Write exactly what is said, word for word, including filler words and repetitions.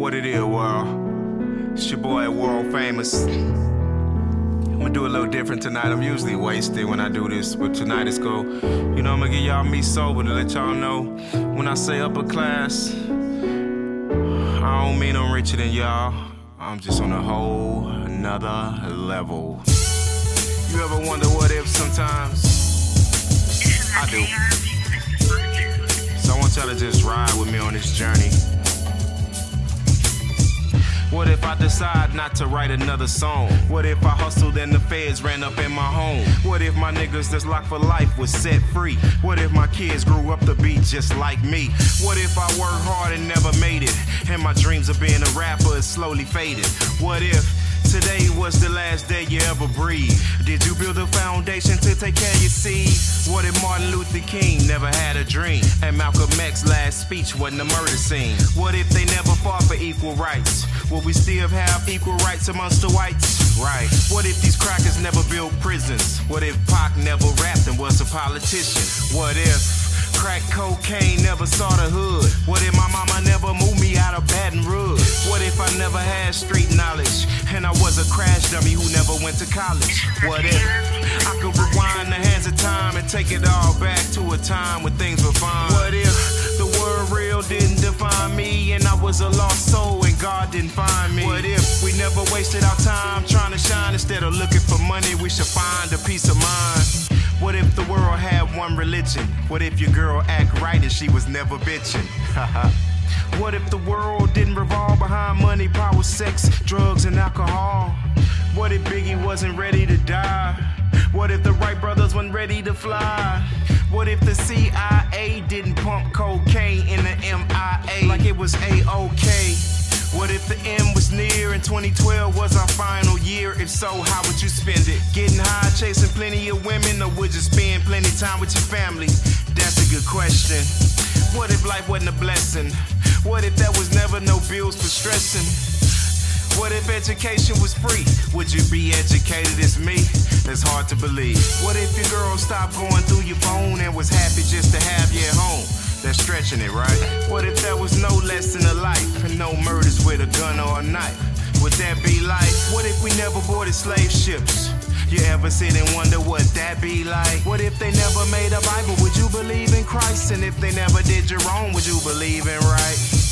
What it is, world? It's your boy, world famous. I'm gonna do a little different tonight. I'm usually wasted when I do this, but tonight it's go. You know, I'm gonna give y'all me sober to let y'all know. When I say upper class, I don't mean I'm richer than y'all. I'm just on a whole another level. You ever wonder what if sometimes? I do. So I want y'all to just ride with me on this journey. What if I decide not to write another song? What if I hustled and the feds ran up in my home? What if my niggas that's locked for life was set free? What if my kids grew up to be just like me? What if I worked hard and never made it, and my dreams of being a rapper is slowly faded? What if today was the last day you ever breathe? Did you build a foundation to take care of your seed? What if Martin Luther King never had a dream, and Malcolm X's last speech wasn't a murder scene? What if they never fought for equal rights? Will we still have equal rights amongst the whites? Right. What if these crackers never built prisons? What if Pac never rapped and was a politician? What if crack cocaine never saw the hood? What if my mama never moved me out of Baton Rouge? What if I never had street knowledge, and I was a crash dummy who never went to college? What if I could rewind the hands of time and take it all back to a time when things were fine? What if the word real didn't define me, and I was a lost soul and God didn't find me? What if we never wasted our time trying to shine? Instead of looking for money, we should find a peace of mind. What if the world had one religion? What if your girl act right and she was never bitching? What if the world didn't revolve behind money, power, sex, drugs, and alcohol? What if Biggie wasn't ready to die? What if the Wright brothers weren't ready to fly? What if the C I A didn't pump cocaine in the M I A like it was A-OK? What if the end was near and twenty twelve was our final year? If so, how would you spend it? Getting high, chasing plenty of women, or would you spend plenty of time with your family? That's a good question. What if life wasn't a blessing? What if there was never no bills for stressing? What if education was free? Would you be educated as me? That's hard to believe. What if your girl stopped going through your phone and was happy just to have you at home? That's stretching it, right? What if there was no lesson of life and no murders with a gun or a knife? Would that be life? What if we never boarded slave ships? You ever sit and wonder what that be like? What if they never made a Bible? Would you believe in Christ? And if they never did you wrong, would you believe in right?